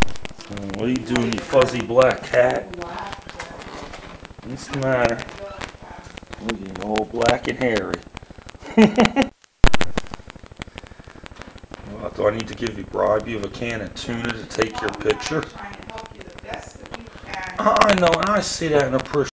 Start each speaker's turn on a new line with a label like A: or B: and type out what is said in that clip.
A: What are you doing, you fuzzy black cat? What's the matter? Look at you, all black and hairy. Well, do I need to bribe you of a can of tuna to take your picture? I know, and I see that and appreciate